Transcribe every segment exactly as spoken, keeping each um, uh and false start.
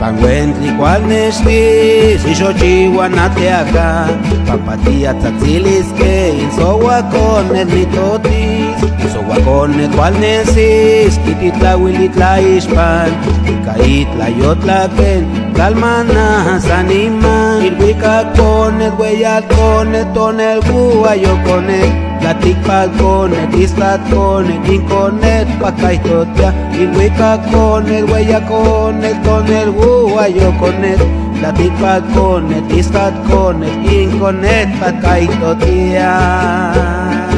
Panguentli cual nestis y xochihuanate acá Pampatía tzatzilis que insowa con el mitotis Insowa con el cual nesis Kititlahuilitla ispan Ikaitla yotla ken Calmana saniman Irwika con el huellat con el tonel guayo con el Platicpal con el istat con el inconet pacaitotia Irwika con el huella con el tonel guayo con el Platicpal con el istat con el inconet pacaitotia.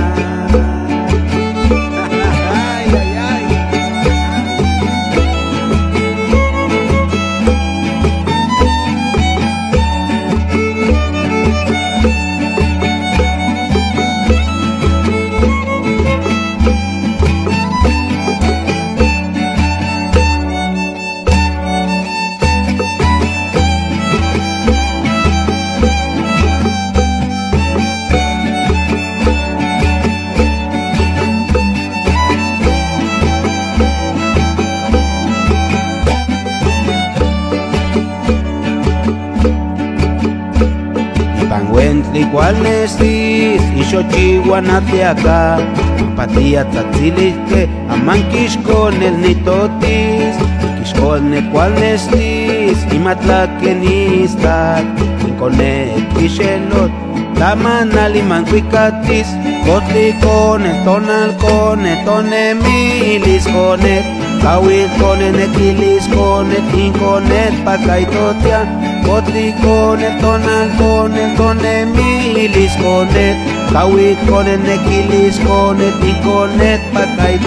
Panguentli cual nestis y xochihuanate acá Pampatía tzatzilis que amanquish con el nitotis Quixcolne cual nestis y matlaquenistat Inconet quixelot tamanal y mancuicatis Cotli con el tonal con el tonemilis con el Kawil con el nequilis con el inconet pacaitotia Cotli con el tonal con el tonemilis con el Kawil con el nequilis con el inconet pacaitotia.